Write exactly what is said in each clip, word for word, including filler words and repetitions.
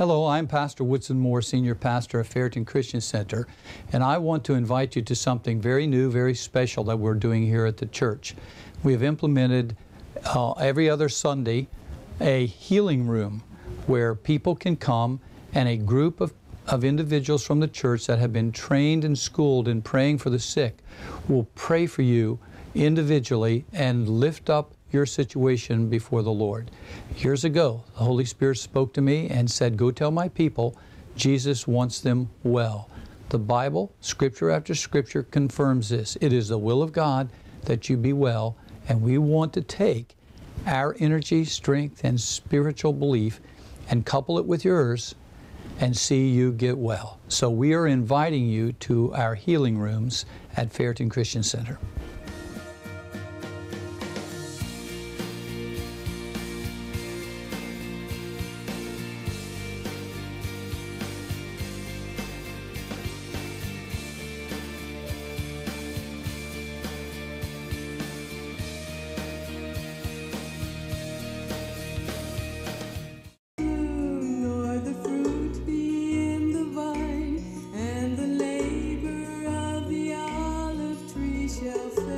Hello, I'm Pastor Woodson Moore, Senior Pastor of Fairton Christian Center, and I want to invite you to something very new, very special that we're doing here at the church. We have implemented uh, every other Sunday a healing room where people can come and a group of, of individuals from the church that have been trained and schooled in praying for the sick will pray for you individually and lift up your situation before the Lord. Years ago, the Holy Spirit spoke to me and said, go tell my people Jesus wants them well. The Bible, scripture after scripture, confirms this. It is the will of God that you be well, and we want to take our energy, strength, and spiritual belief and couple it with yours and see you get well. So we are inviting you to our healing rooms at Fairton Christian Center. Shall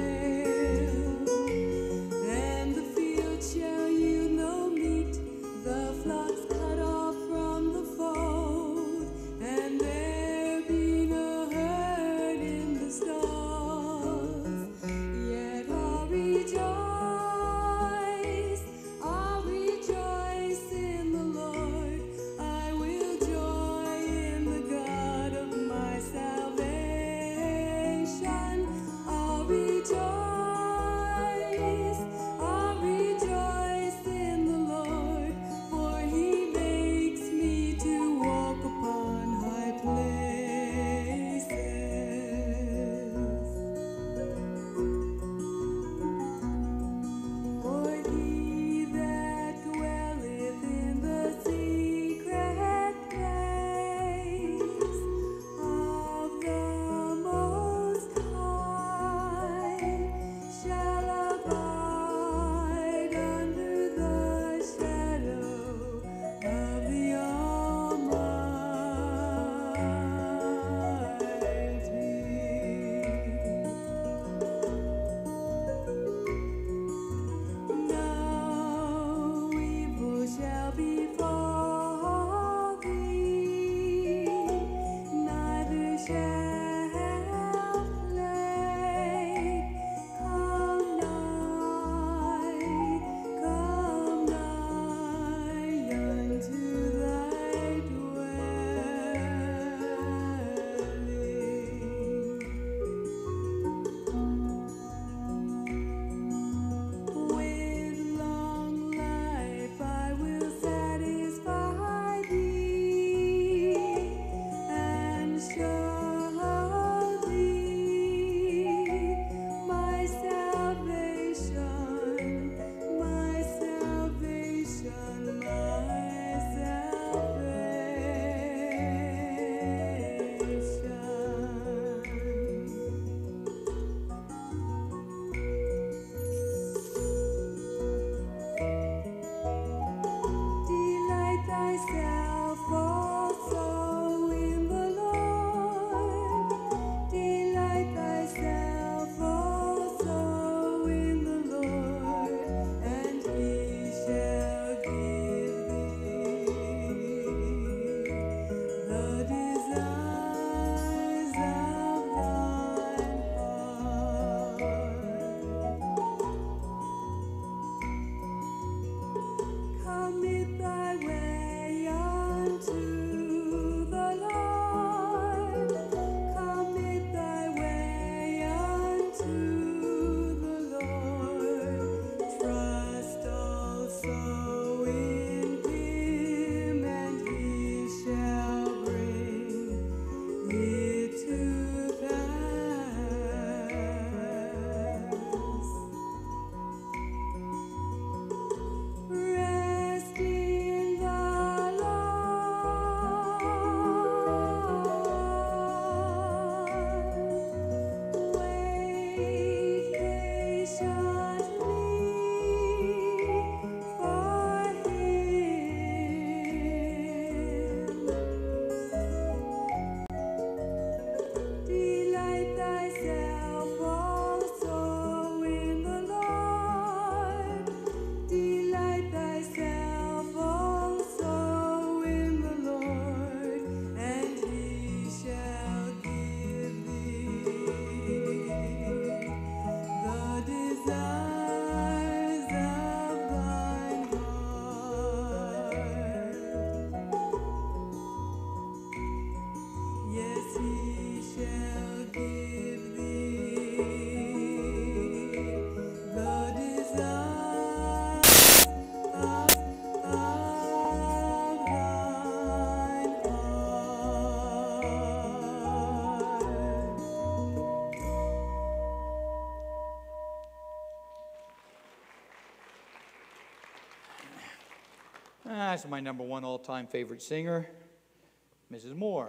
That's my number one all-time favorite singer, Missus Moore.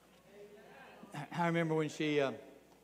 I remember when she uh,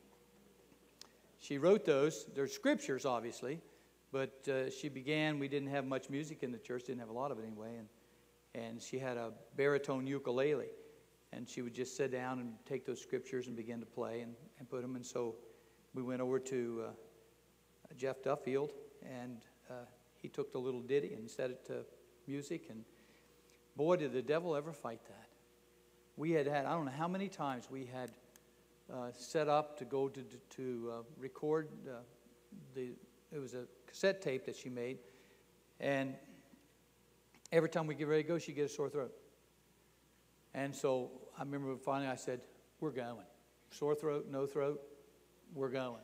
she wrote those. They're scriptures, obviously, but uh, she began. We didn't have much music in the church. Didn't have a lot of it anyway, and and she had a baritone ukulele, and she would just sit down and take those scriptures and begin to play and, and put them. And so we went over to uh, Jeff Duffield, and uh, he took the little ditty and set it to music, and boy, did the devil ever fight that. We had had, I don't know how many times we had uh, set up to go to, to uh, record uh, the, it was a cassette tape that she made, and every time we get ready to go, she'd get a sore throat. And so I remember finally I said, we're going. Sore throat, no throat, we're going.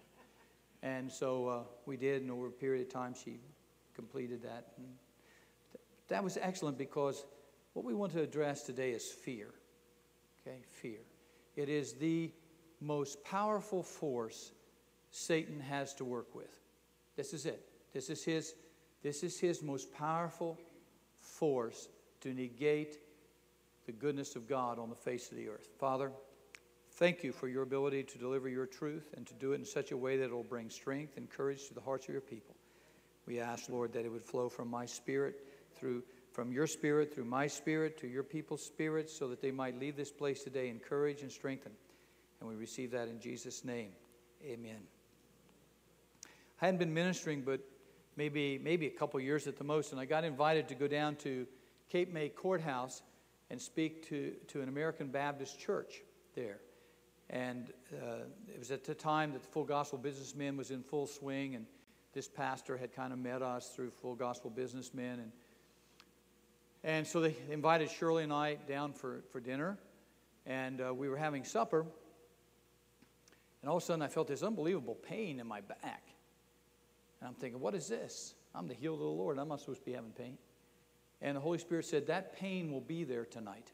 And so uh, we did, and over a period of time she completed that. And that was excellent, because what we want to address today is fear. Okay, fear. It is the most powerful force Satan has to work with. This is it. This is his, this is his most powerful force to negate the goodness of God on the face of the earth. Father, thank you for your ability to deliver your truth and to do it in such a way that it will bring strength and courage to the hearts of your people. We ask, Lord, that it would flow from my spirit, through from your spirit, through my spirit, to your people's spirits, so that they might leave this place today encouraged and strengthened. And we receive that in Jesus' name. Amen. I hadn't been ministering but maybe maybe a couple years at the most, and I got invited to go down to Cape May Courthouse and speak to, to an American Baptist church there. And uh, it was at the time that the Full Gospel Businessmen was in full swing, and this pastor had kind of met us through Full Gospel Businessmen. And and so they invited Shirley and I down for, for dinner, and uh, we were having supper, and all of a sudden I felt this unbelievable pain in my back. And I'm thinking, what is this? I'm the healed of the Lord. I'm not supposed to be having pain. And the Holy Spirit said, that pain will be there tonight.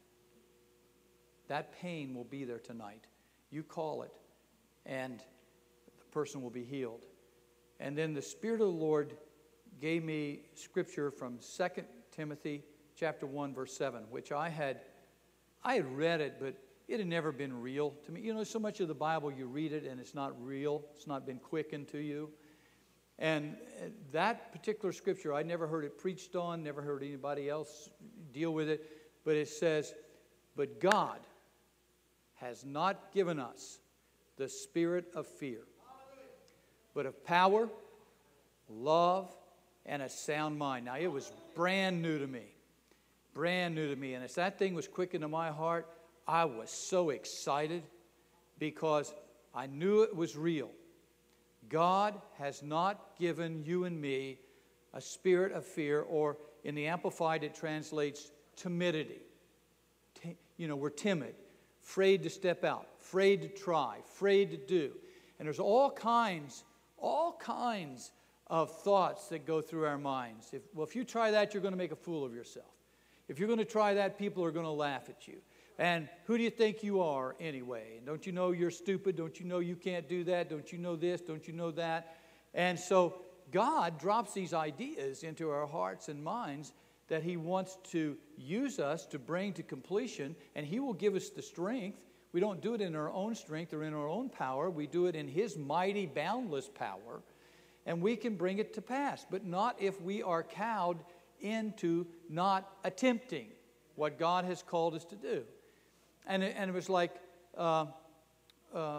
That pain will be there tonight. You call it, and the person will be healed. And then the Spirit of the Lord gave me scripture from Second Timothy chapter one, verse seven, which I had, I had read it, but it had never been real to me. You know, so much of the Bible, you read it, and it's not real. It's not been quickened to you. And that particular scripture, I never heard it preached on, never heard anybody else deal with it, but it says, but God has not given us the spirit of fear, but of power, love, and a sound mind. Now, it was brand new to me, brand new to me. And as that thing was quickened to my heart, I was so excited because I knew it was real. God has not given you and me a spirit of fear, or in the Amplified it translates timidity. T- you know, we're timid, afraid to step out, afraid to try, afraid to do. And there's all kinds, all kinds of thoughts that go through our minds. If, well, if you try that, you're going to make a fool of yourself. If you're going to try that, people are going to laugh at you. And who do you think you are anyway? And don't you know you're stupid? Don't you know you can't do that? Don't you know this? Don't you know that? And so God drops these ideas into our hearts and minds that He wants to use us to bring to completion, and He will give us the strength. We don't do it in our own strength or in our own power. We do it in His mighty, boundless power, and we can bring it to pass, but not if we are cowed into not attempting what God has called us to do. And it, and it was like uh, uh,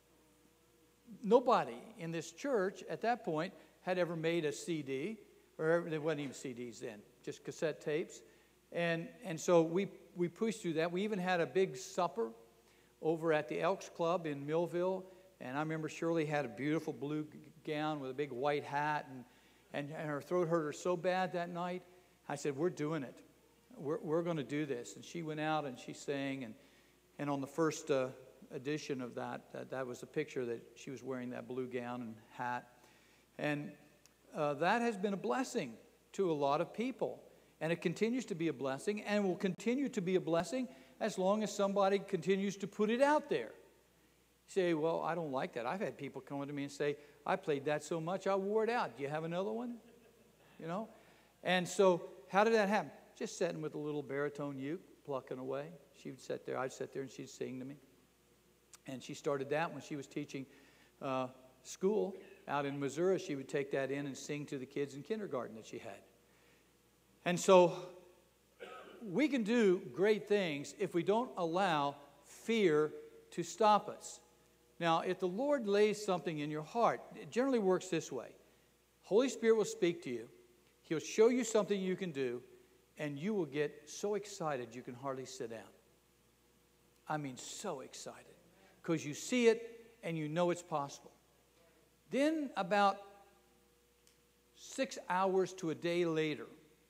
nobody in this church at that point had ever made a C D, or there wasn't even C Ds then, just cassette tapes. And and so we, we pushed through that. We even had a big supper over at the Elks Club in Millville. And I remember Shirley had a beautiful blue gown with a big white hat, and, and, and her throat hurt her so bad that night. I said, we're doing it. We're, we're going to do this. And she went out and she sang, and And on the first uh, edition of that, uh, that was a picture that she was wearing that blue gown and hat. And uh, that has been a blessing to a lot of people. And it continues to be a blessing, and will continue to be a blessing as long as somebody continues to put it out there. You say, well, I don't like that. I've had people come to me and say, I played that so much I wore it out. Do you have another one? You know? And so how did that happen? just sitting with a little baritone uke, plucking away. She would sit there, I'd sit there, and she'd sing to me. And she started that when she was teaching uh, school out in Missouri. She would take that in and sing to the kids in kindergarten that she had. And so we can do great things if we don't allow fear to stop us. Now, if the Lord lays something in your heart, it generally works this way. Holy Spirit will speak to you. He'll show you something you can do, and you will get so excited you can hardly sit down. I mean, so excited. Because you see it and you know it's possible. Then about six hours to a day later,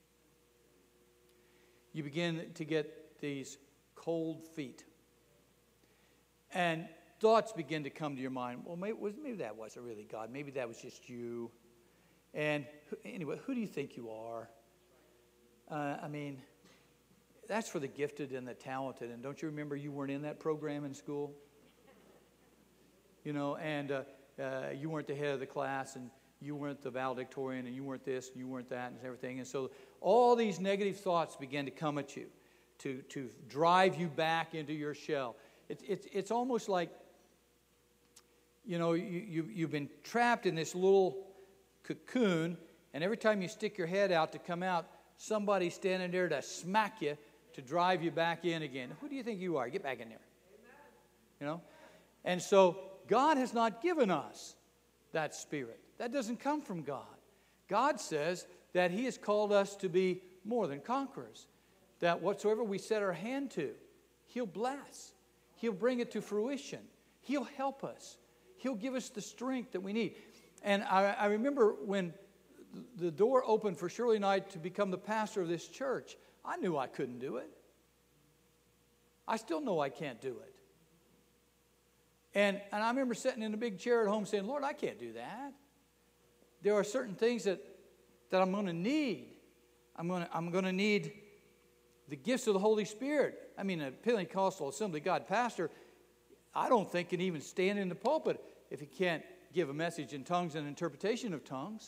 you begin to get these cold feet. And thoughts begin to come to your mind. Well, maybe, maybe that wasn't really God. Maybe that was just you. And anyway, who do you think you are? Uh, I mean, that's for the gifted and the talented. And don't you remember you weren't in that program in school? You know, and uh, uh, you weren't the head of the class, and you weren't the valedictorian, and you weren't this, and you weren't that, and everything. And so all these negative thoughts began to come at you to, to drive you back into your shell. It, it, it's almost like, you know, you, you, you've been trapped in this little cocoon, and every time you stick your head out to come out, somebody's standing there to smack you to drive you back in again. Who do you think you are? Get back in there. You know? And so God has not given us that spirit. That doesn't come from God. God says that He has called us to be more than conquerors. That whatsoever we set our hand to, He'll bless. He'll bring it to fruition. He'll help us. He'll give us the strength that we need. And I, I remember when the door opened for Shirley and I to become the pastor of this church, I knew I couldn't do it. I still know I can't do it. And, and I remember sitting in a big chair at home saying, Lord, I can't do that. There are certain things that, that I'm going to need. I'm going to I'm going to need the gifts of the Holy Spirit. I mean, a Pentecostal Assembly of God pastor, I don't think can even stand in the pulpit if he can't give a message in tongues and interpretation of tongues.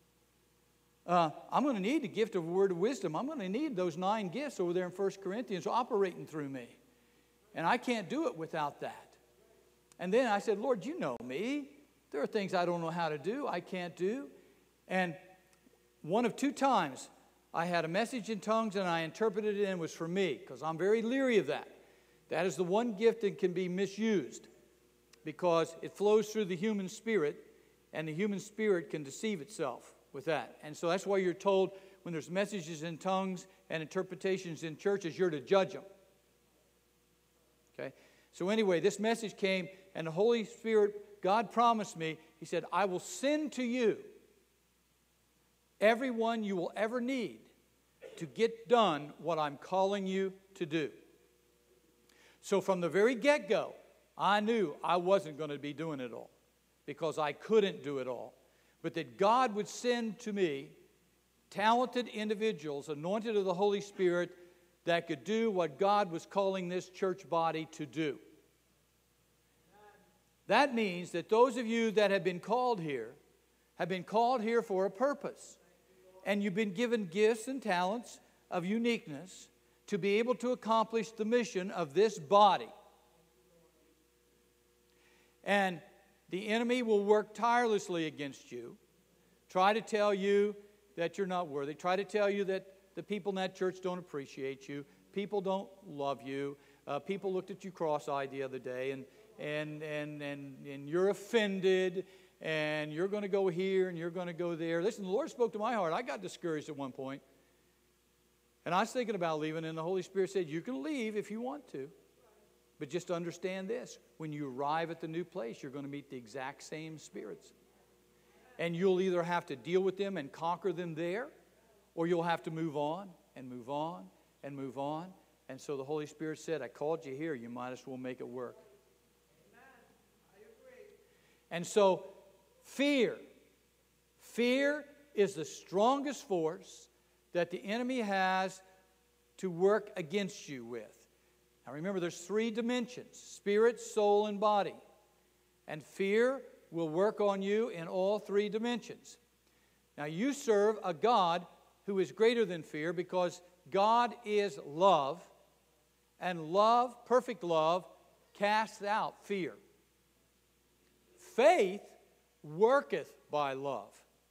Uh, I'm going to need the gift of a word of wisdom. I'm going to need those nine gifts over there in First Corinthians operating through me. And I can't do it without that. And then I said, Lord, you know me. There are things I don't know how to do, I can't do. And one of two times, I had a message in tongues and I interpreted it and it was for me, because I'm very leery of that. That is the one gift that can be misused, because it flows through the human spirit, and the human spirit can deceive itself with that. And so that's why you're told when there's messages in tongues and interpretations in churches, you're to judge them. Okay? So anyway, this message came, and the Holy Spirit, God promised me, He said, I will send to you everyone you will ever need to get done what I'm calling you to do. So from the very get-go, I knew I wasn't going to be doing it all, because I couldn't do it all. But that God would send to me talented individuals, anointed of the Holy Spirit, that could do what God was calling this church body to do. That means that those of you that have been called here have been called here for a purpose. And you've been given gifts and talents of uniqueness to be able to accomplish the mission of this body. And the enemy will work tirelessly against you, try to tell you that you're not worthy, try to tell you that the people in that church don't appreciate you, people don't love you, uh, people looked at you cross-eyed the other day, and, and, and, and, and you're offended, and you're going to go here, and you're going to go there. Listen, the Lord spoke to my heart. I got discouraged at one point, and I was thinking about leaving, and the Holy Spirit said, you can leave if you want to. But just understand this, when you arrive at the new place, you're going to meet the exact same spirits. And you'll either have to deal with them and conquer them there, or you'll have to move on and move on and move on. And so the Holy Spirit said, I called you here, you might as well make it work. Amen. I agree. And so fear, fear is the strongest force that the enemy has to work against you with. Now remember, there's three dimensions: spirit, soul, and body. And fear will work on you in all three dimensions. Now you serve a God who is greater than fear, because God is love, and love, perfect love, casts out fear. Faith worketh by love.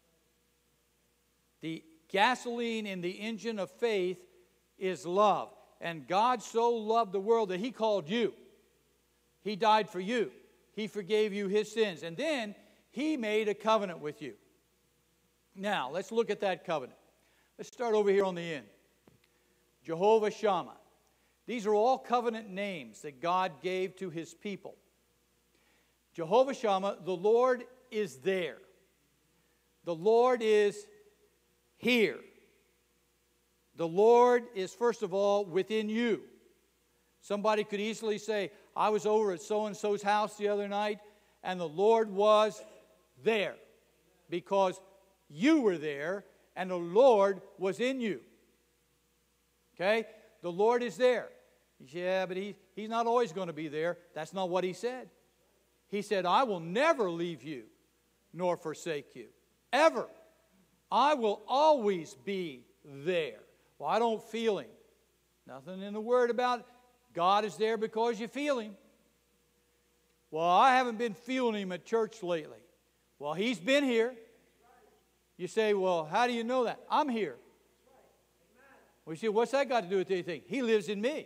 The gasoline in the engine of faith is love. And God so loved the world that He called you. He died for you. He forgave you His sins. And then He made a covenant with you. Now, let's look at that covenant. Let's start over here on the end. Jehovah Shammah. These are all covenant names that God gave to His people. Jehovah Shammah, the Lord is there. The Lord is here. The Lord is, first of all, within you. Somebody could easily say, I was over at so-and-so's house the other night, and the Lord was there because you were there, and the Lord was in you. Okay? The Lord is there. Yeah, but he, He's not always going to be there. That's not what He said. He said, I will never leave you nor forsake you. Ever. I will always be there. Well, I don't feel Him. Nothing in the Word about God is there because you feel Him. Well, I haven't been feeling Him at church lately. Well, He's been here. You say, well, how do you know that? I'm here. Well, you say, what's that got to do with anything? He lives in me.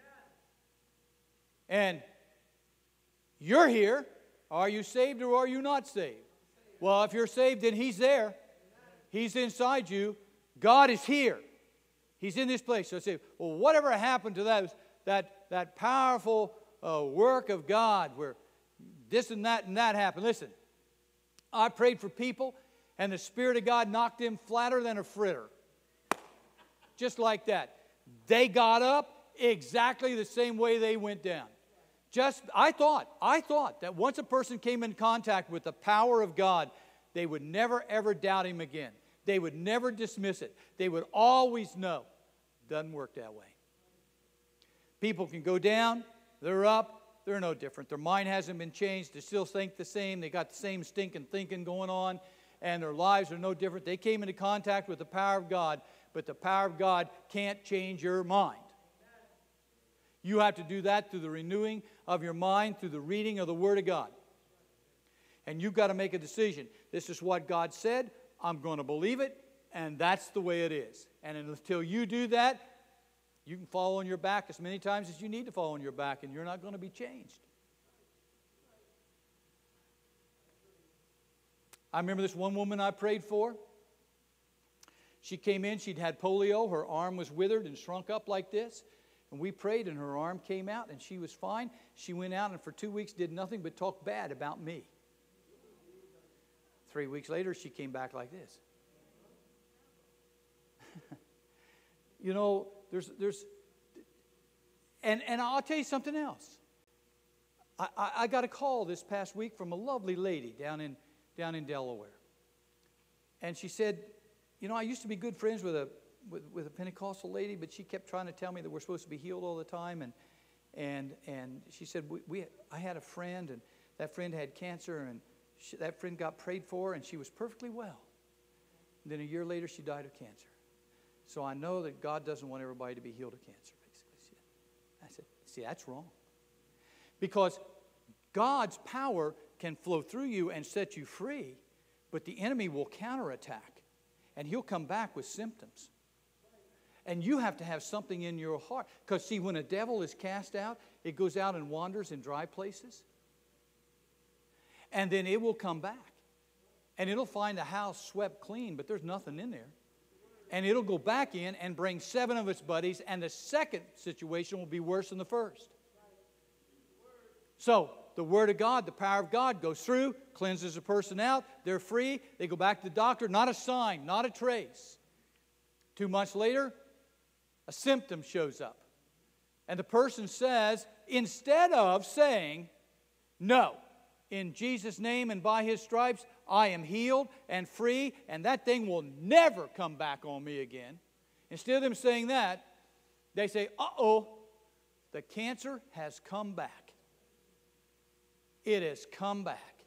And you're here. Are you saved or are you not saved? Well, if you're saved, then He's there. He's inside you. God is here. He's in this place. So I say, well, whatever happened to that, that, that powerful uh, work of God where this and that and that happened? Listen, I prayed for people, and the Spirit of God knocked them flatter than a fritter. Just like that. They got up exactly the same way they went down. Just, I thought, I thought that once a person came in contact with the power of God, they would never, ever doubt Him again. They would never dismiss it. They would always know. Doesn't work that way. People can go down, they're up, they're no different. Their mind hasn't been changed. They still think the same. They got the same stinking thinking going on, and their lives are no different. They came into contact with the power of God, but the power of God can't change your mind. You have to do that through the renewing of your mind, through the reading of the Word of God. And you've got to make a decision. This is what God said. I'm going to believe it, and that's the way it is. And until you do that, you can fall on your back as many times as you need to fall on your back, and you're not going to be changed. I remember this one woman I prayed for. She came in, she'd had polio, her arm was withered and shrunk up like this. And we prayed, and her arm came out, and she was fine. She went out and for two weeks did nothing but talk bad about me. Three weeks later, she came back like this. You know, there's, there's, and, and I'll tell you something else. I, I, I got a call this past week from a lovely lady down in, down in Delaware. And she said, you know, I used to be good friends with a, with, with a Pentecostal lady, but she kept trying to tell me that we're supposed to be healed all the time. And, and, and she said, we, we, I had a friend, and that friend had cancer, and She, that friend got prayed for, and she was perfectly well. And then a year later, she died of cancer. So I know that God doesn't want everybody to be healed of cancer, basically. I said, see, that's wrong. Because God's power can flow through you and set you free, but the enemy will counterattack, and he'll come back with symptoms. And you have to have something in your heart. Because, see, when a devil is cast out, it goes out and wanders in dry places. And then it will come back. And it'll find the house swept clean, but there's nothing in there. And it'll go back in and bring seven of its buddies, and the second situation will be worse than the first. So, the Word of God, the power of God goes through, cleanses a person out, they're free, they go back to the doctor, not a sign, not a trace. Two months later, a symptom shows up. And the person says, instead of saying, no, in Jesus' name and by His stripes, I am healed and free, and that thing will never come back on me again. Instead of them saying that, they say, uh-oh, the cancer has come back. It has come back.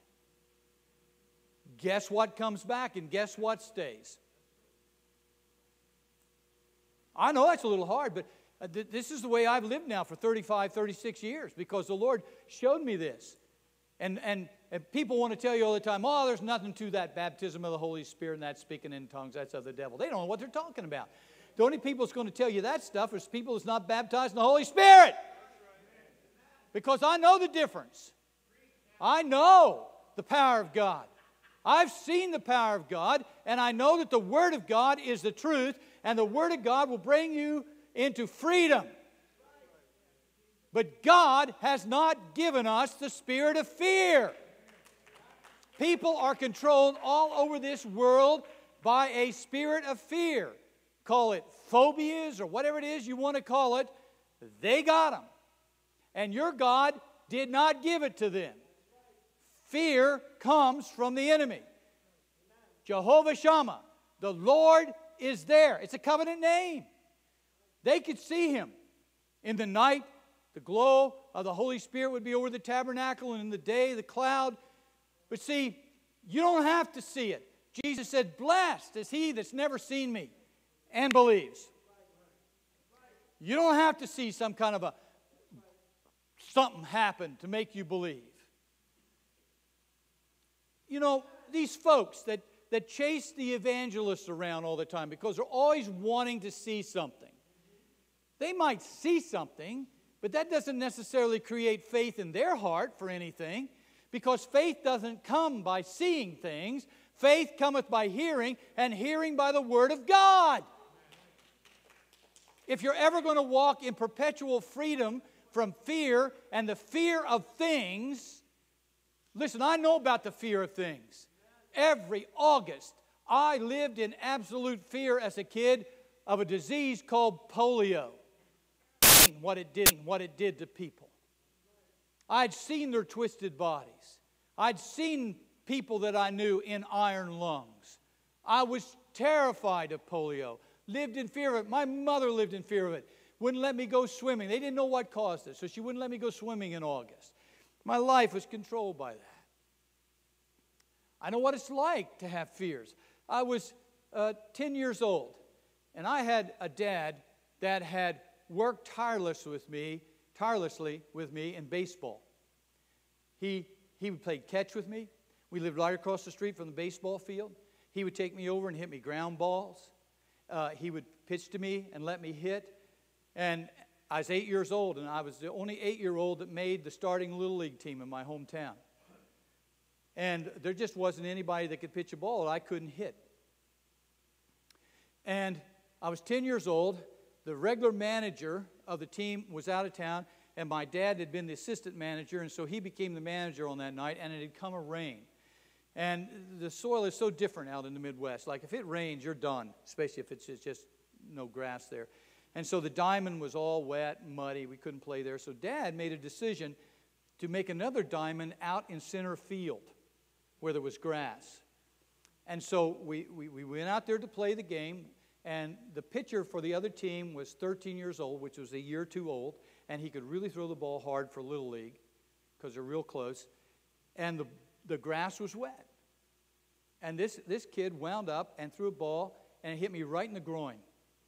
Guess what comes back and guess what stays? I know that's a little hard, but uh, th- this is the way I've lived now for thirty-five, thirty-six years because the Lord showed me this. And, and, and people want to tell you all the time, oh, there's nothing to that baptism of the Holy Spirit and that speaking in tongues. That's of the devil. They don't know what they're talking about. The only people that's going to tell you that stuff is people that's not baptized in the Holy Spirit. Because I know the difference. I know the power of God. I've seen the power of God, and I know that the Word of God is the truth, and the Word of God will bring you into freedom. But God has not given us the spirit of fear. People are controlled all over this world by a spirit of fear. Call it phobias or whatever it is you want to call it. They got them. And your God did not give it to them. Fear comes from the enemy. Jehovah Shammah, the Lord is there. It's a covenant name. They could see Him. In the night, the glow of the Holy Spirit would be over the tabernacle, and in the day, the cloud. But see, you don't have to see it. Jesus said, blessed is he that's never seen me and believes. You don't have to see some kind of a something happen to make you believe. You know, these folks that, that chase the evangelists around all the time because they're always wanting to see something. They might see something, but that doesn't necessarily create faith in their heart for anything, because faith doesn't come by seeing things. Faith cometh by hearing, and hearing by the Word of God. If you're ever going to walk in perpetual freedom from fear and the fear of things, listen, I know about the fear of things. Every August, I lived in absolute fear as a kid of a disease called polio. What it did, what it did to people. I'd seen their twisted bodies. I'd seen people that I knew in iron lungs. I was terrified of polio. Lived in fear of it. My mother lived in fear of it. Wouldn't let me go swimming. They didn't know what caused it, so she wouldn't let me go swimming in August. My life was controlled by that. I know what it's like to have fears. I was uh, ten years old, and I had a dad that had worked tireless with me, tirelessly with me in baseball. He, he would play catch with me. We lived right across the street from the baseball field. He would take me over and hit me ground balls. Uh, he would pitch to me and let me hit. And I was eight years old, and I was the only eight-year-old that made the starting Little League team in my hometown. And there just wasn't anybody that could pitch a ball that I couldn't hit. And I was ten years old. The regular manager of the team was out of town, and my dad had been the assistant manager, and so he became the manager on that night, and it had come a rain. And the soil is so different out in the Midwest. Like if it rains, you're done, especially if it's just no grass there. And so the diamond was all wet and muddy. We couldn't play there. So Dad made a decision to make another diamond out in center field where there was grass. And so we, we, we went out there to play the game. And the pitcher for the other team was thirteen years old, which was a year too old, and he could really throw the ball hard for Little League because they're real close. And the, the grass was wet. And this, this kid wound up and threw a ball, and it hit me right in the groin.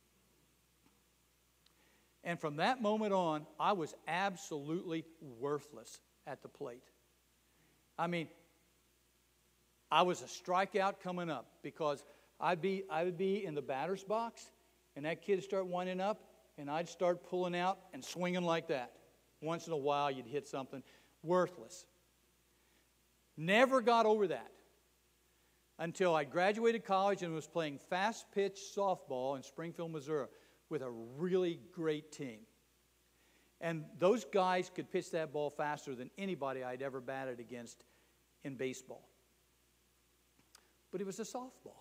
And from that moment on, I was absolutely worthless at the plate. I mean, I was a strikeout coming up because I'd be, I would be in the batter's box, and that kid would start winding up, and I'd start pulling out and swinging like that. Once in a while, you'd hit something. Worthless. Never got over that until I graduated college and was playing fast-pitch softball in Springfield, Missouri with a really great team. And those guys could pitch that ball faster than anybody I'd ever batted against in baseball. But it was a softball.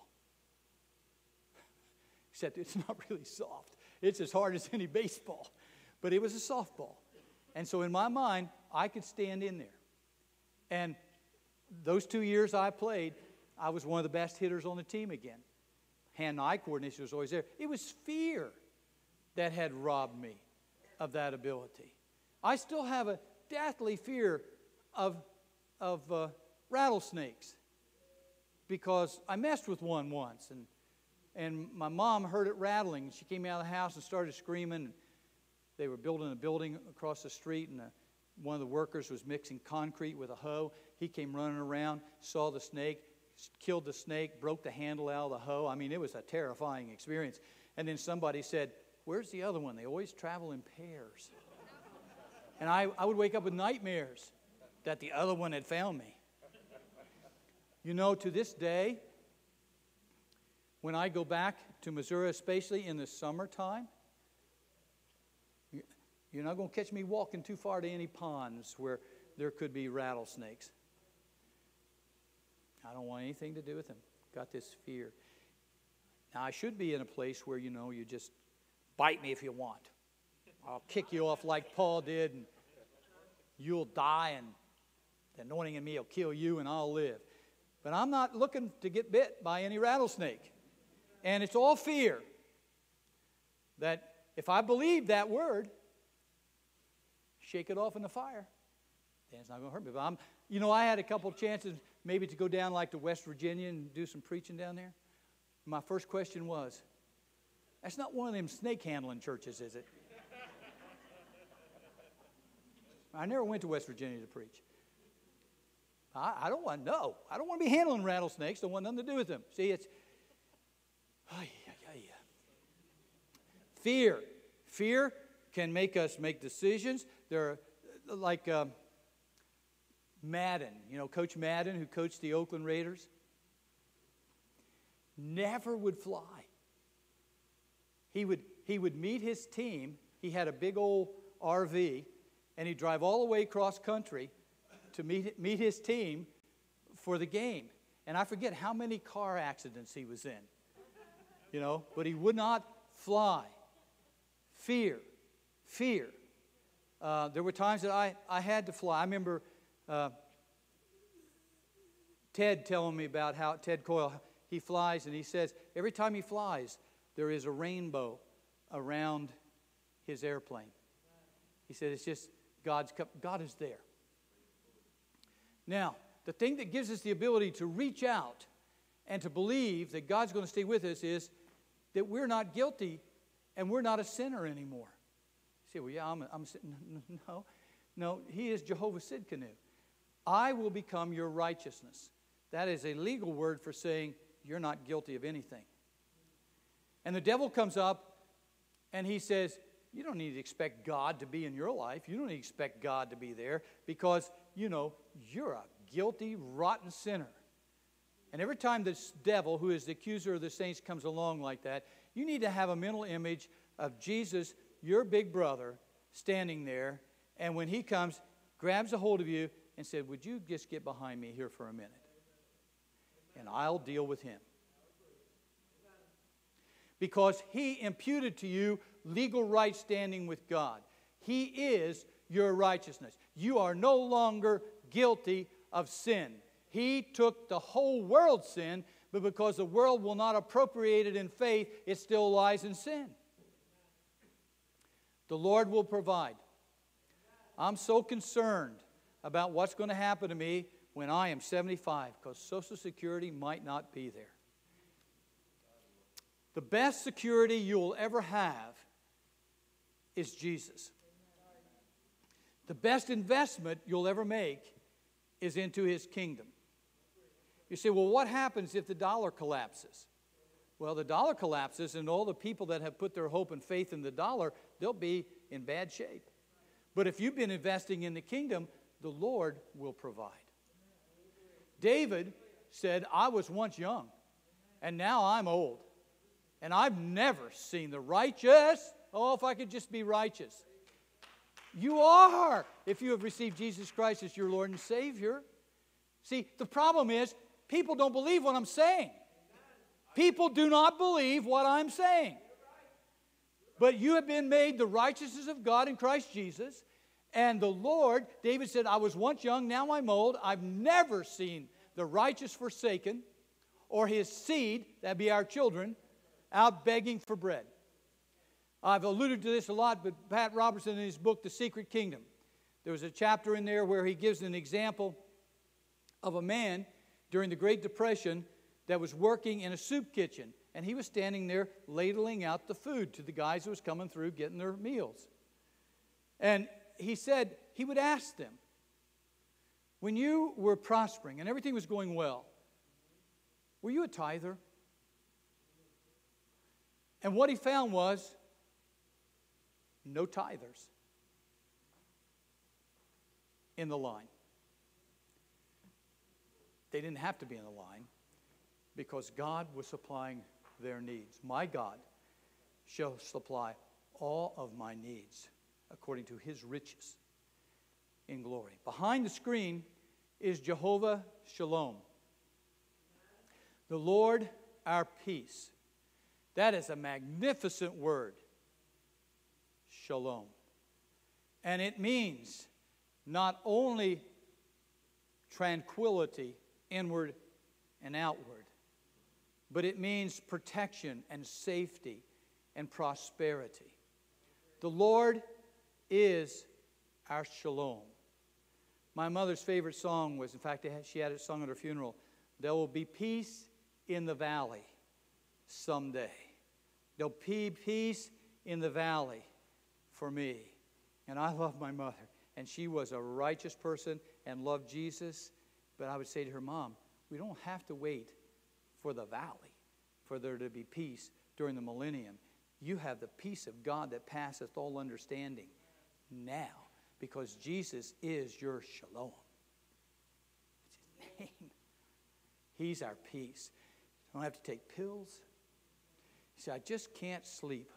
Except it's not really soft. It's as hard as any baseball. But it was a softball. And so in my mind, I could stand in there. And those two years I played, I was one of the best hitters on the team again. Hand-eye coordination was always there. It was fear that had robbed me of that ability. I still have a deathly fear of, of uh, rattlesnakes because I messed with one once, and and my mom heard it rattling. She came out of the house and started screaming. They were building a building across the street, and a, one of the workers was mixing concrete with a hoe. He came running around, saw the snake, killed the snake, broke the handle out of the hoe. I mean, it was a terrifying experience. And then somebody said, "Where's the other one? They always travel in pairs." And I, I would wake up with nightmares that the other one had found me. You know, to this day, when I go back to Missouri, especially in the summertime, you're not going to catch me walking too far to any ponds where there could be rattlesnakes. I don't want anything to do with them. Got this fear. Now, I should be in a place where, you know, you just bite me if you want. I'll kick you off like Paul did, and you'll die, and the anointing in me will kill you, and I'll live. But I'm not looking to get bit by any rattlesnake. And it's all fear. That if I believe that word, shake it off in the fire, then it's not going to hurt me. But I'm, you know, I had a couple of chances maybe to go down like to West Virginia and do some preaching down there. My first question was, that's not one of them snake handling churches, is it? I never went to West Virginia to preach. I, I don't want to know. I don't want to be handling rattlesnakes. Don't want nothing to do with them. See, it's ay, ay, ay. fear. Fear can make us make decisions. There are like um, Madden, you know, Coach Madden, who coached the Oakland Raiders, never would fly. He would he would meet his team. He had a big old R V, and he'd drive all the way across country to meet meet his team for the game. And I forget how many car accidents he was in, you know, but he would not fly. Fear, fear. Uh, there were times that I, I had to fly. I remember uh, Ted telling me about how, Ted Coyle, he flies, and he says every time he flies, there is a rainbow around his airplane. He said it's just God's, God is there. Now, the thing that gives us the ability to reach out and to believe that God's going to stay with us is that we're not guilty and we're not a sinner anymore. You say, well, yeah, I'm a, I'm a sinner. No, no, he is Jehovah Sidkenu. I will become your righteousness. That is a legal word for saying you're not guilty of anything. And the devil comes up and he says, you don't need to expect God to be in your life. You don't need to expect God to be there because, you know, you're a guilty, rotten sinner. And every time this devil, who is the accuser of the saints, comes along like that, you need to have a mental image of Jesus, your big brother, standing there. And when he comes, grabs a hold of you and said, would you just get behind me here for a minute? And I'll deal with him. Because he imputed to you legal right standing with God. He is your righteousness. You are no longer guilty of sin. He took the whole world's sin, but because the world will not appropriate it in faith, it still lies in sin. The Lord will provide. I'm so concerned about what's going to happen to me when I am seventy-five, because Social Security might not be there. The best security you'll ever have is Jesus. The best investment you'll ever make is into his kingdom. You say, well, what happens if the dollar collapses? Well, the dollar collapses, and all the people that have put their hope and faith in the dollar, they'll be in bad shape. But if you've been investing in the kingdom, the Lord will provide. David said, I was once young, and now I'm old. And I've never seen the righteous. Oh, if I could just be righteous. You are, if you have received Jesus Christ as your Lord and Savior. See, the problem is, people don't believe what I'm saying. People do not believe what I'm saying. But you have been made the righteousness of God in Christ Jesus. And the Lord, David said, I was once young, now I'm old. I've never seen the righteous forsaken, or his seed, that be our children, out begging for bread. I've alluded to this a lot, but Pat Robertson in his book, The Secret Kingdom, there was a chapter in there where he gives an example of a man during the Great Depression that was working in a soup kitchen. And he was standing there ladling out the food to the guys who was coming through getting their meals. And he said he would ask them, when you were prospering and everything was going well, were you a tither? And what he found was no tithers in the line. They didn't have to be in the line because God was supplying their needs. My God shall supply all of my needs according to his riches in glory. Behind the screen is Jehovah Shalom, the Lord our peace. That is a magnificent word, shalom. And it means not only tranquility, inward and outward, but it means protection and safety and prosperity. The Lord is our shalom. My mother's favorite song was, in fact, she had it sung at her funeral, there will be peace in the valley someday. There'll be peace in the valley for me. And I love my mother. And she was a righteous person and loved Jesus. But I would say to her, Mom, we don't have to wait for the valley for there to be peace during the millennium. You have the peace of God that passeth all understanding now, because Jesus is your shalom. It's his name. He's our peace. You don't have to take pills. You say, I just can't sleep.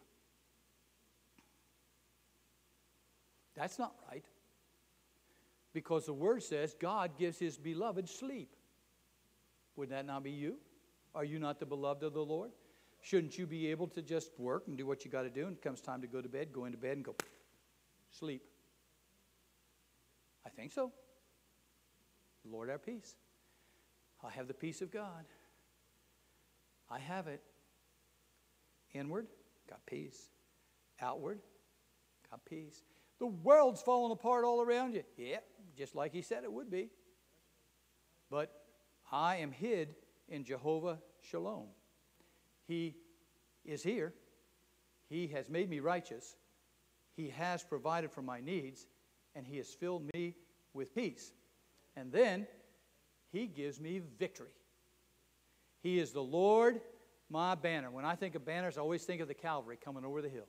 That's not right. Because the Word says God gives His beloved sleep. Would that not be you? Are you not the beloved of the Lord? Shouldn't you be able to just work and do what you got to do, and it comes time to go to bed, go into bed and go sleep? I think so. Lord, our peace. I have the peace of God. I have it. Inward, got peace. Outward, got peace. The world's falling apart all around you. Yeah, just like he said it would be. But I am hid in Jehovah Shalom. He is here. He has made me righteous. He has provided for my needs. And He has filled me with peace. And then He gives me victory. He is the Lord, my banner. When I think of banners, I always think of the cavalry coming over the hill.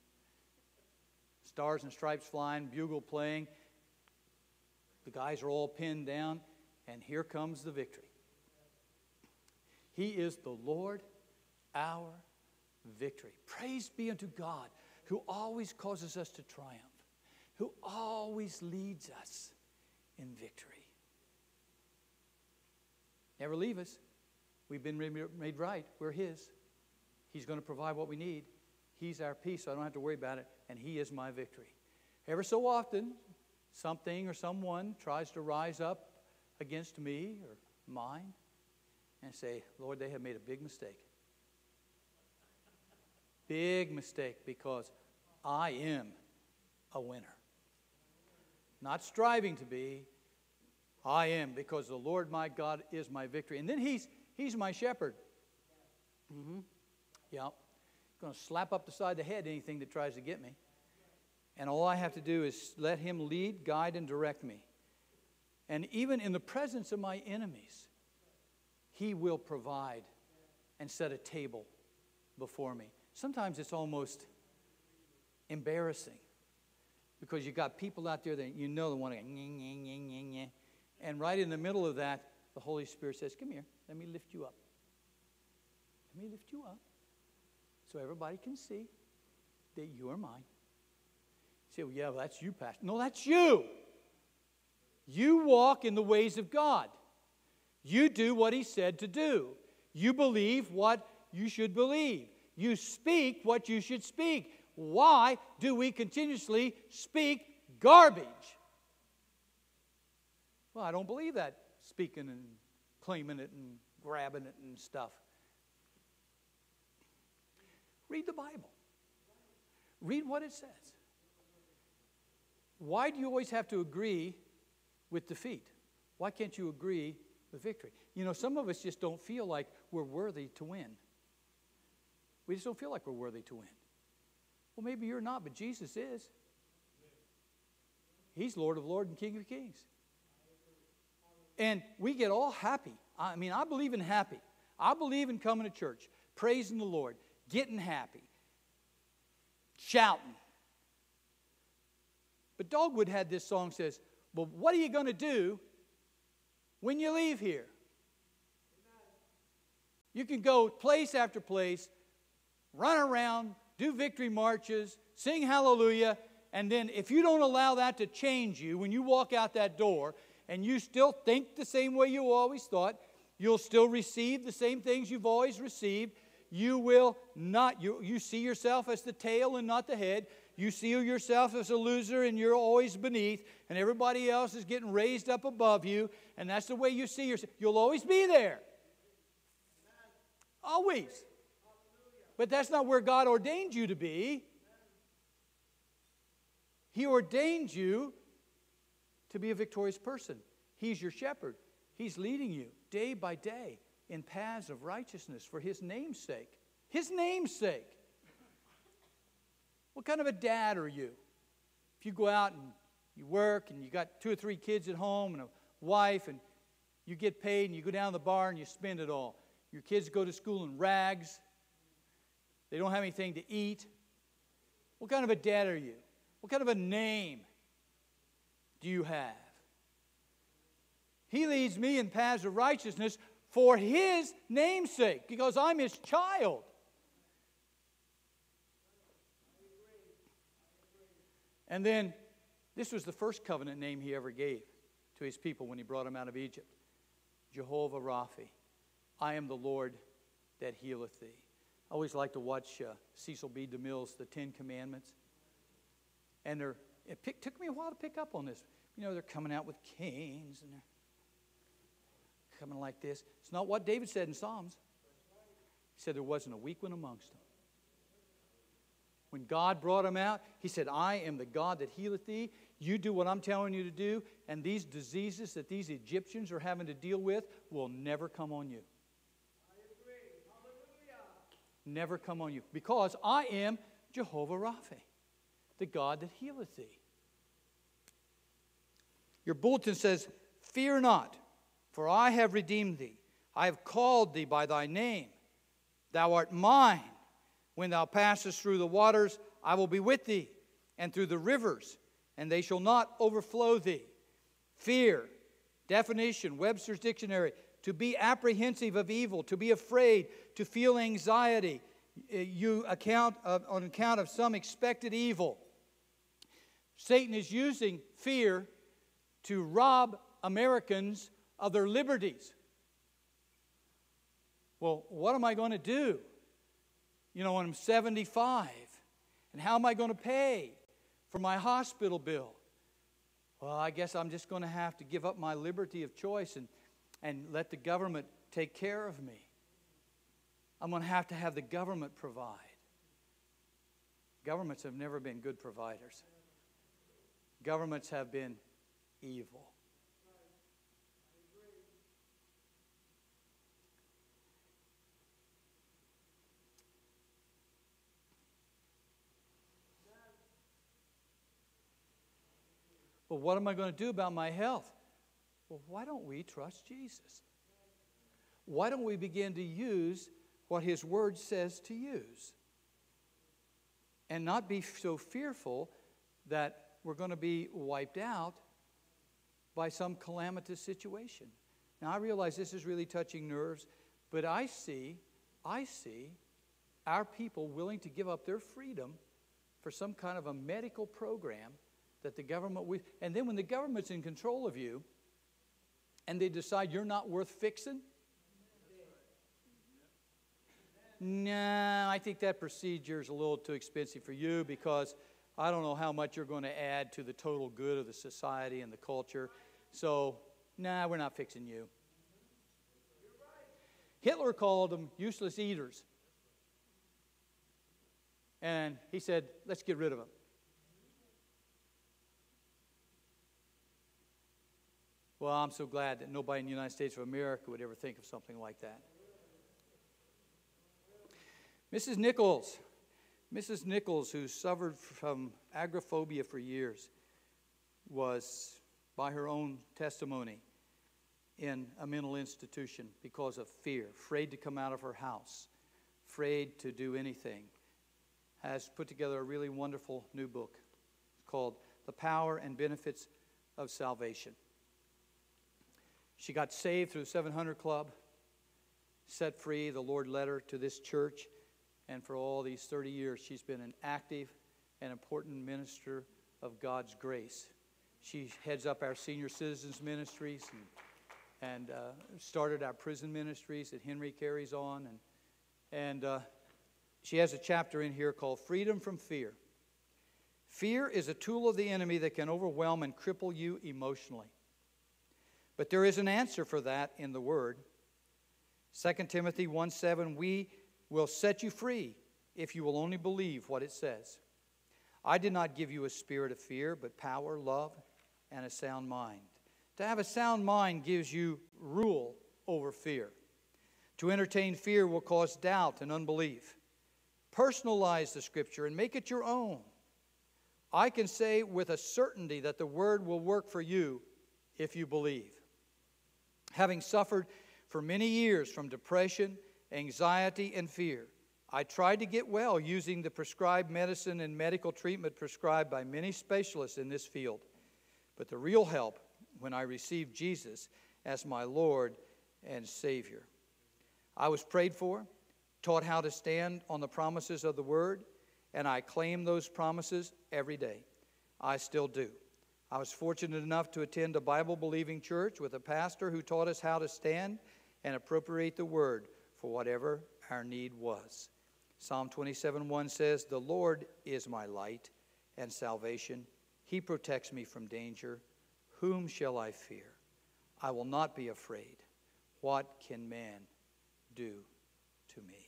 Stars and stripes flying, bugle playing. The guys are all pinned down, and here comes the victory. He is the Lord, our victory. Praise be unto God, who always causes us to triumph, who always leads us in victory. Never leave us. We've been made right. We're His. He's going to provide what we need. He's our peace, so I don't have to worry about it, and He is my victory. Ever so often, something or someone tries to rise up against me or mine and say, Lord, they have made a big mistake. Big mistake, because I am a winner. Not striving to be, I am, because the Lord my God is my victory. And then He's He's my shepherd. Mm-hmm. Yeah. Going to slap up the side of the head anything that tries to get me. And all I have to do is let Him lead, guide, and direct me. And even in the presence of my enemies, He will provide and set a table before me. Sometimes it's almost embarrassing, because you got people out there that you know that want to, and right in the middle of that, the Holy Spirit says, come here, let me lift you up. Let me lift you up so everybody can see that you are mine. You say, well, yeah, well, that's you, Pastor. No, that's you. You walk in the ways of God. You do what He said to do. You believe what you should believe. You speak what you should speak. Why do we continuously speak garbage? Well, I don't believe that, speaking and claiming it and grabbing it and stuff. Read the Bible. Read what it says. Why do you always have to agree with defeat? Why can't you agree with victory? You know, some of us just don't feel like we're worthy to win. We just don't feel like we're worthy to win. Well, maybe you're not, but Jesus is. He's Lord of Lords and King of Kings. And we get all happy. I mean, I believe in happy. I believe in coming to church, praising the Lord, getting happy, shouting. But Dogwood had this song says, well, what are you going to do when you leave here? You can go place after place, run around, do victory marches, sing hallelujah, and then if you don't allow that to change you when you walk out that door and you still think the same way you always thought, you'll still receive the same things you've always received. You will not, you, you see yourself as the tail and not the head. You see yourself as a loser and you're always beneath, and everybody else is getting raised up above you, and that's the way you see yourself. You'll always be there. Always. But that's not where God ordained you to be. He ordained you to be a victorious person. He's your shepherd. He's leading you day by day in paths of righteousness for His name's sake. His name's sake. What kind of a dad are you? If you go out and you work and you got two or three kids at home and a wife and you get paid and you go down to the bar and you spend it all. Your kids go to school in rags. They don't have anything to eat. What kind of a dad are you? What kind of a name do you have? He leads me in paths of righteousness for His name's sake, because I'm His child. And then, this was the first covenant name He ever gave to His people when He brought them out of Egypt. Jehovah Rapha. I am the Lord that healeth thee. I always like to watch uh, Cecil B. DeMille's The Ten Commandments. And they're, it pick, took me a while to pick up on this. You know, they're coming out with canes and they're coming like this. It's not what David said in Psalms. He said there wasn't a weak one amongst them. When God brought them out, He said, I am the God that healeth thee. You do what I'm telling you to do, and these diseases that these Egyptians are having to deal with will never come on you. Never come on you. Because I am Jehovah Rapha, the God that healeth thee. Your bulletin says, fear not, for I have redeemed thee. I have called thee by thy name. Thou art mine. When thou passest through the waters, I will be with thee, and through the rivers, and they shall not overflow thee. Fear, definition, Webster's Dictionary, to be apprehensive of evil, to be afraid, to feel anxiety, you account of, on account of some expected evil. Satan is using fear to rob Americans of their liberties. Well, what am I going to do? You know, when I'm seventy-five, and how am I going to pay for my hospital bill? Well, I guess I'm just going to have to give up my liberty of choice and, and let the government take care of me. I'm going to have to have the government provide. Governments have never been good providers. Governments have been evil. Well, what am I going to do about my health? Well, why don't we trust Jesus? Why don't we begin to use what His Word says to use? And not be so fearful that we're going to be wiped out by some calamitous situation. Now, I realize this is really touching nerves, but I see, I see our people willing to give up their freedom for some kind of a medical program that the government, will, and then when the government's in control of you and they decide you're not worth fixing, nah, I think that procedure is a little too expensive for you because I don't know how much you're going to add to the total good of the society and the culture. So, nah, we're not fixing you. Hitler called them useless eaters. And he said, let's get rid of them. Well, I'm so glad that nobody in the United States of America would ever think of something like that. Missus Nichols, Missus Nichols, who suffered from agoraphobia for years, was, by her own testimony, in a mental institution because of fear, afraid to come out of her house, afraid to do anything, has put together a really wonderful new book called The Power and Benefits of Salvation. She got saved through the seven hundred Club, set free. The Lord led her to this church, and for all these thirty years, she's been an active and important minister of God's grace. She heads up our senior citizens ministries and, and uh, started our prison ministries that Henry carries on. And, and uh, she has a chapter in here called Freedom from Fear. Fear is a tool of the enemy that can overwhelm and cripple you emotionally. But there is an answer for that in the Word. Second Timothy one seven, we will set you free if you will only believe what it says. I did not give you a spirit of fear, but power, love, and a sound mind. To have a sound mind gives you rule over fear. To entertain fear will cause doubt and unbelief. Personalize the Scripture and make it your own. I can say with a certainty that the Word will work for you if you believe. Having suffered for many years from depression, anxiety, and fear, I tried to get well using the prescribed medicine and medical treatment prescribed by many specialists in this field. But the real help when I received Jesus as my Lord and Savior. I was prayed for, taught how to stand on the promises of the Word, and I claim those promises every day. I still do. I was fortunate enough to attend a Bible-believing church with a pastor who taught us how to stand and appropriate the Word for whatever our need was. Psalm twenty-seven one says, the Lord is my light and salvation. He protects me from danger. Whom shall I fear? I will not be afraid. What can man do to me?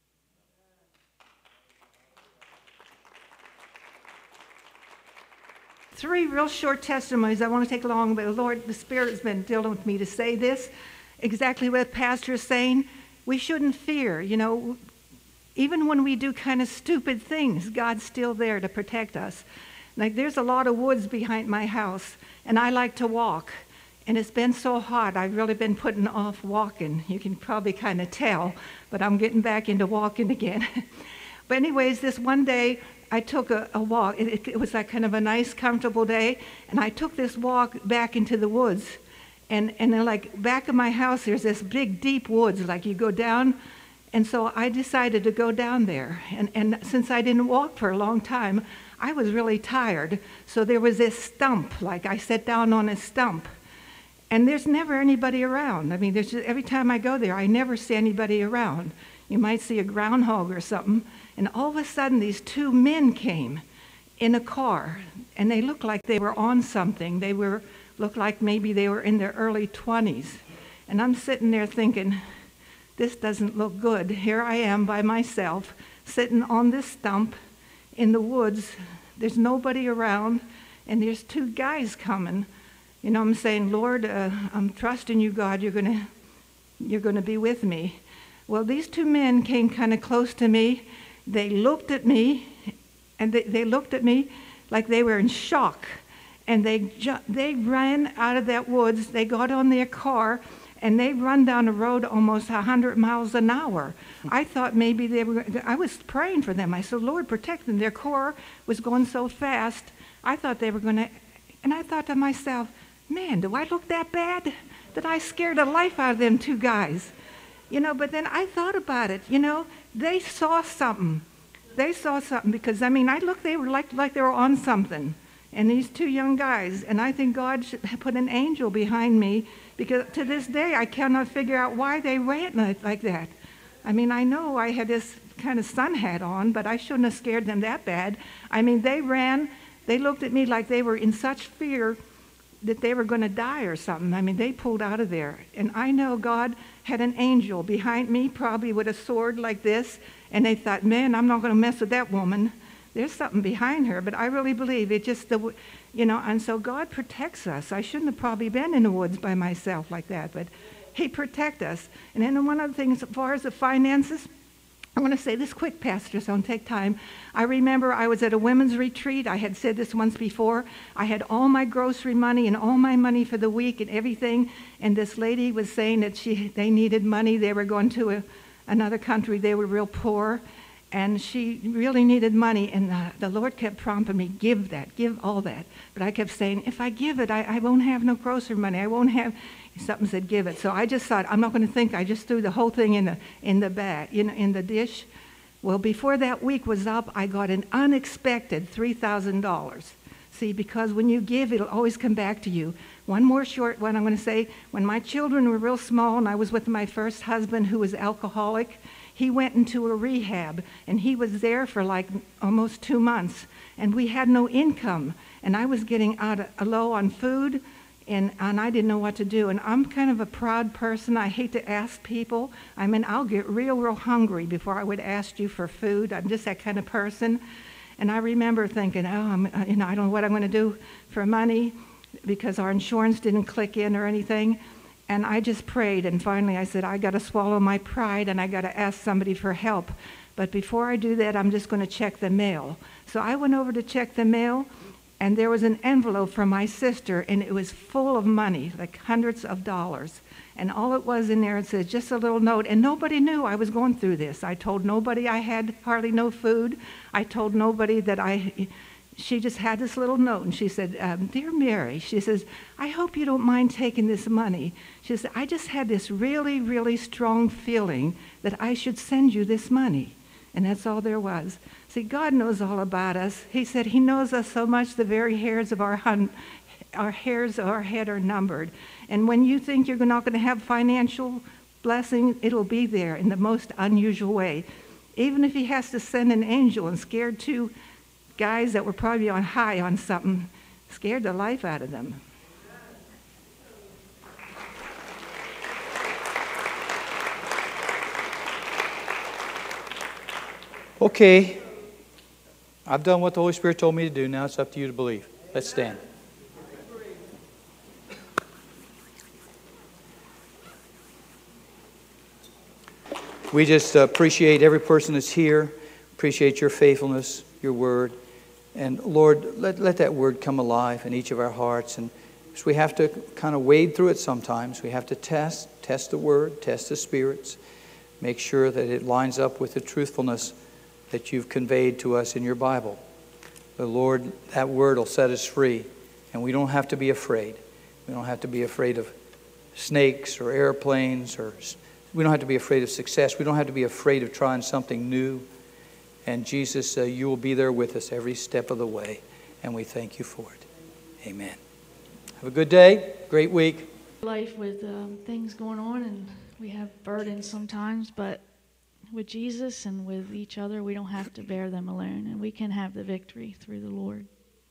Three real short testimonies. I want to take long, but the Lord, the Spirit has been dealing with me to say this. Exactly what the pastor is saying. We shouldn't fear. You know, even when we do kind of stupid things, God's still there to protect us. Like there's a lot of woods behind my house, and I like to walk. And it's been so hot, I've really been putting off walking. You can probably kind of tell, but I'm getting back into walking again. But anyways, this one day, I took a, a walk. It, it was like kind of a nice, comfortable day, and I took this walk back into the woods. And, and then like back of my house, there's this big, deep woods, like you go down. And so I decided to go down there. And, and since I didn't walk for a long time, I was really tired. So there was this stump, like I sat down on a stump. And there's never anybody around. I mean, there's just, every time I go there, I never see anybody around. You might see a groundhog or something. And all of a sudden, these two men came in a car. And they looked like they were on something. They were looked like maybe they were in their early twenties. And I'm sitting there thinking, this doesn't look good. Here I am by myself, sitting on this stump in the woods. There's nobody around, and there's two guys coming. You know, I'm saying, Lord, uh, I'm trusting you, God. You're gonna, you're gonna be with me. Well, these two men came kind of close to me. They looked at me, and they, they looked at me like they were in shock. And they ju- they ran out of that woods. They got on their car, and they run down the road almost one hundred miles an hour. I thought maybe they were, I was praying for them. I said, Lord, protect them. Their car was going so fast. I thought they were going to, and I thought to myself, man, do I look that bad? That I scared the life out of them two guys? You know, but then I thought about it. You know, they saw something. They saw something because, I mean, I looked, they were like, like they were on something. And these two young guys, and I think God should put an angel behind me because to this day I cannot figure out why they ran like, like that. I mean, I know I had this kind of sun hat on, but I shouldn't have scared them that bad. I mean, they ran, they looked at me like they were in such fear that they were going to die or something. I mean, they pulled out of there. And I know God had an angel behind me, probably with a sword like this, and they thought, man, I'm not going to mess with that woman. There's something behind her, but I really believe it just, the, you know, and so God protects us. I shouldn't have probably been in the woods by myself like that, but he protects us. And then one of the things, as far as the finances, I'm going to say this quick, Pastor, so don't take time. I remember I was at a women's retreat. I had said this once before. I had all my grocery money and all my money for the week and everything. And this lady was saying that she they needed money. They were going to a, another country. They were real poor. And she really needed money. And the, the Lord kept prompting me, give that, give all that. But I kept saying, if I give it, I, I won't have no grocery money. I won't have... Something said, give it. So I just thought, I'm not going to think. I just threw the whole thing in the in the bag, you know, in the dish. Well, before that week was up, I got an unexpected three thousand dollars. See, because when you give, it'll always come back to you. One more short one I'm going to say. When my children were real small and I was with my first husband who was alcoholic, he went into a rehab, and he was there for like almost two months. And we had no income, and I was getting out of, low on food. And, and I didn't know what to do. And I'm kind of a proud person. I hate to ask people. I mean, I'll get real, real hungry before I would ask you for food. I'm just that kind of person. And I remember thinking, oh, I'm, you know, I don't know what I'm going to do for money because our insurance didn't click in or anything. And I just prayed. And finally I said, I got to swallow my pride and I got to ask somebody for help. But before I do that, I'm just going to check the mail. So I went over to check the mail. And there was an envelope from my sister, and it was full of money, like hundreds of dollars. And all it was in there, it said just a little note. And nobody knew I was going through this. I told nobody I had hardly no food. I told nobody that I, she just had this little note. And she said, um, Dear Mary, she says, I hope you don't mind taking this money. She said, I just had this really, really strong feeling that I should send you this money. And that's all there was. See, God knows all about us. He said he knows us so much the very hairs of our, hun- our hairs of our head are numbered. And when you think you're not going to have financial blessing, it'll be there in the most unusual way. Even if he has to send an angel and scared two guys that were probably on high on something, scared the life out of them. Okay, I've done what the Holy Spirit told me to do. Now it's up to you to believe. Let's stand. We just appreciate every person that's here, appreciate your faithfulness, your word. And Lord, let, let that word come alive in each of our hearts. And so we have to kind of wade through it sometimes. We have to test, test the word, test the spirits, make sure that it lines up with the truthfulness that you've conveyed to us in your Bible. The Lord, that word will set us free, and we don't have to be afraid. We don't have to be afraid of snakes or airplanes, or we don't have to be afraid of success. We don't have to be afraid of trying something new. And Jesus, uh, you will be there with us every step of the way, and we thank you for it. Amen. Have a good day, great week. Life with um, things going on, and we have burdens sometimes, but with Jesus and with each other, we don't have to bear them alone, and we can have the victory through the Lord.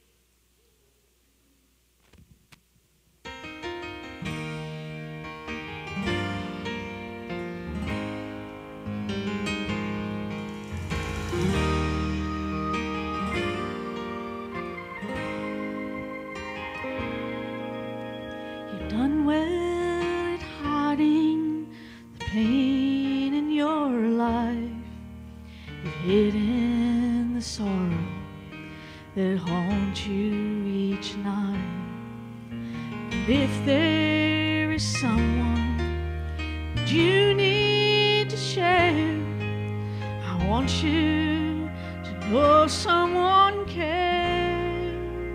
You've done well at hiding the pain in your life. You've hidden the sorrow that haunts you each night. But if there is someone that you need to share, I want you to know someone cares.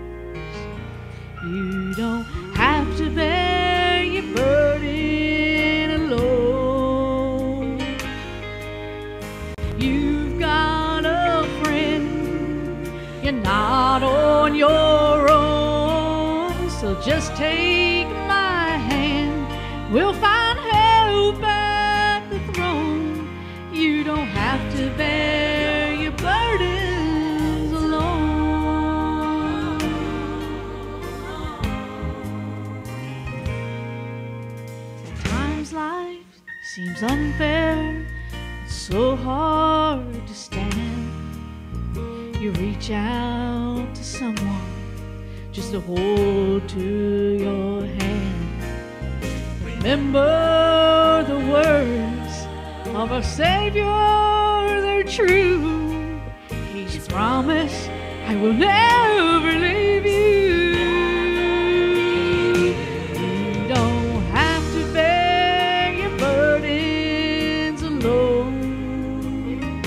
You don't have to bear your burden alone. You've got a friend. You're not on your own. So just take my hand. We'll find help at the throne. You don't have to bear your burdens alone. Sometimes life seems unfair, it's so hard to stand. You reach out to someone just to hold to your hand. Remember the words of our Savior they're true. He's promised, I will never leave you. You don't have to bear your burdens alone.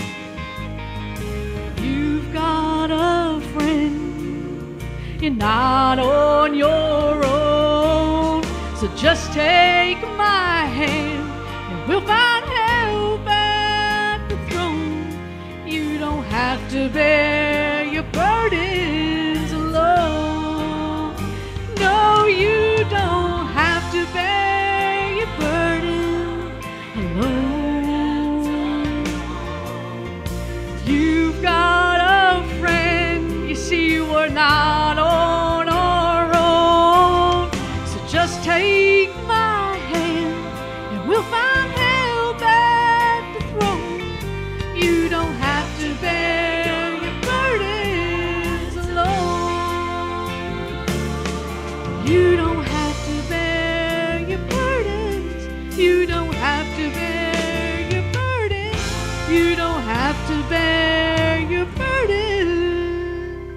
You've got a friend. You're not on your own. So just take my hand and we'll find help at the throne. You don't have to bear your burdens alone. No, you don't have to bear your burden alone. You've got a friend. You see, we're not on our own. So just take my hand and we'll find help at the throne. You don't have to bear your burdens alone. You don't have to bear your burdens. You don't have to bear your burdens. You don't have to bear your burden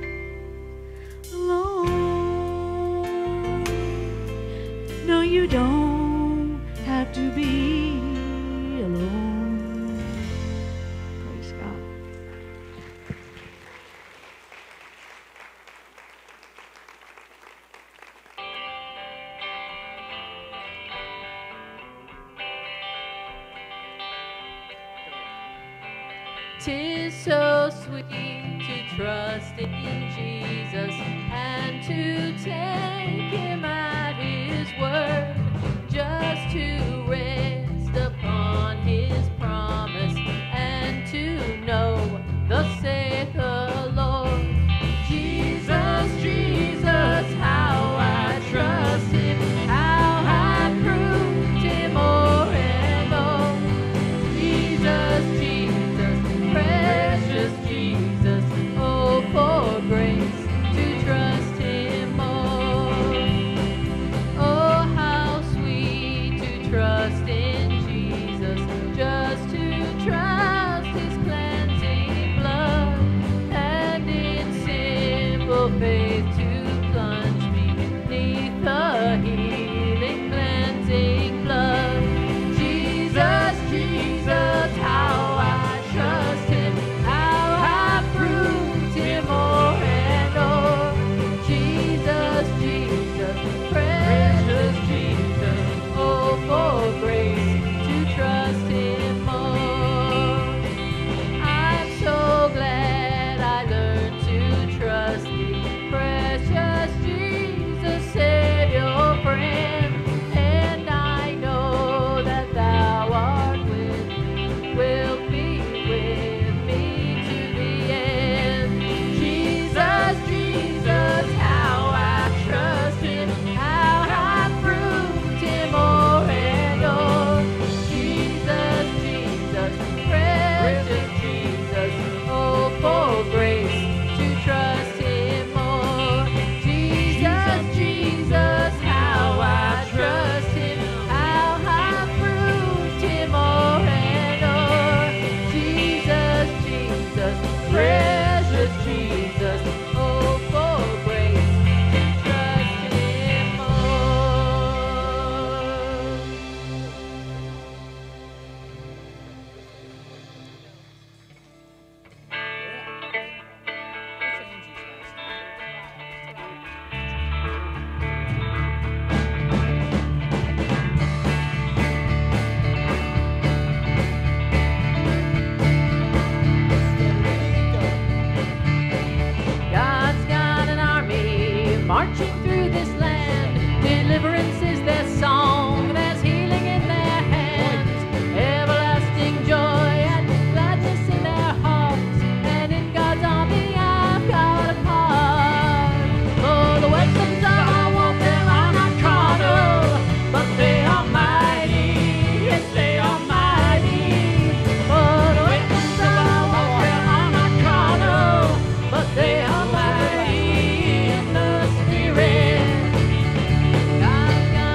alone. No, you don't have to be alone. Praise God. Tis so sweet to trust in Jesus and to take him at his word, just to rest upon his promise and to know thus saith the Lord. Jesus, Jesus, how I trust him, how I proved him o'er and o'er. Jesus, Jesus, precious Jesus, oh, for grace to trust him more. Oh, how sweet to trust in Jesus, just to trust his cleansing blood, and in simple faith to plunge me beneath the healing cleansing blood. Jesus, Jesus, how I trust him, how I proved him o'er and o'er. Jesus, Jesus, precious Jesus, oh, for grace to trust him more. I'm so glad I learned to trust thee, precious Jesus, Savior, friend, and I know that thou art with me, will be with me to the end. Jesus, Jesus, how I trust him, how I proved him o'er and o'er. Jesus, Jesus, precious Jesus, oh, for grace to trust him more. Jesus, Jesus, how I trust him, how I proved him o'er and o'er. Jesus, Jesus, precious Jesus, oh, for grace to trust him more. God's got an army marching through this land. Deliverance is their song, there's healing in their hands, everlasting joy and gladness in their hearts. And in God's army I've got a part. For the weapons of our warfare are not carnal, but they are mighty. Yes, they are mighty. For the weapons of our warfare are not carnal, but they are mighty in the Spirit. God's got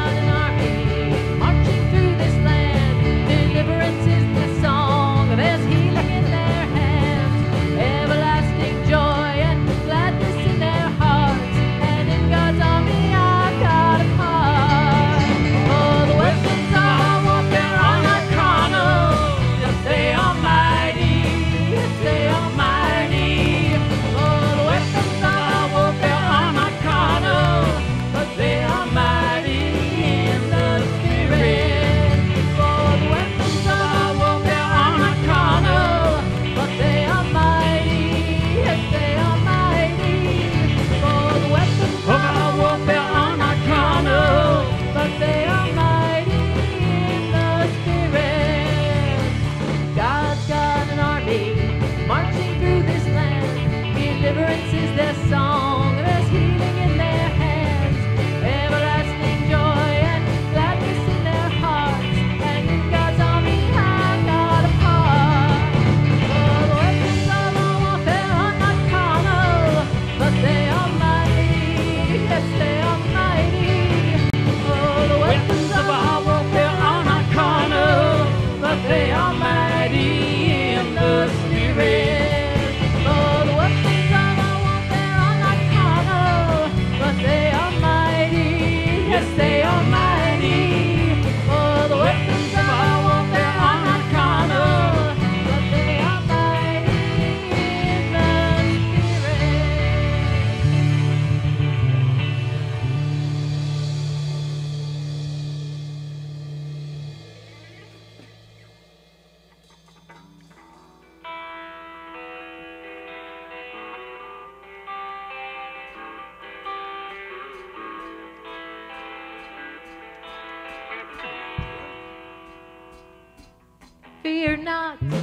not.